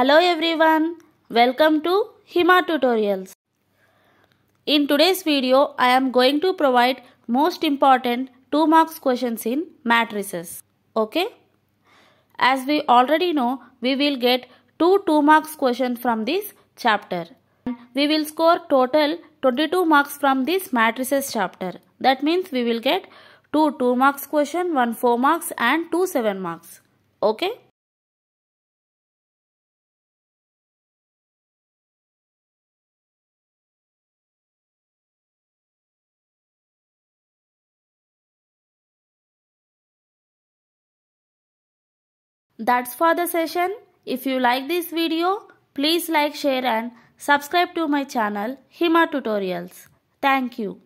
Hello everyone, welcome to Hima Tutorials. In today's video, I am going to provide most important 2 marks questions in matrices. Okay? As we already know, we will get 2 marks questions from this chapter. We will score total 22 marks from this matrices chapter. That means we will get 2 marks question, 1 4 marks and 2 7 marks. Okay? That's for the session. If you like this video, please like, share and subscribe to my channel Hima Tutorials. Thank you.